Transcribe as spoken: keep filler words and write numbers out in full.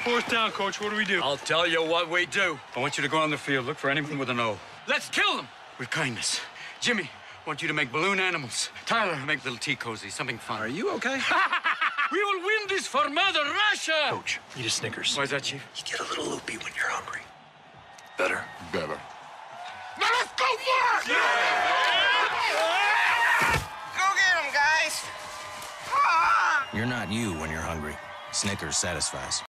Fourth down, Coach. What do we do? I'll tell you what we do. I want you to go on the field, look for anyone with an O. Let's kill them with kindness. Jimmy, I want you to make balloon animals. Tyler, make little tea cozies, something fun. Are you okay? We will win this for Mother Russia! Coach, eat a Snickers. Why is that, Chief? You get a little loopy when you're hungry. Better? Better. Now let's go for it! Yeah! Go get him, guys! You're not you when you're hungry. Snickers satisfies.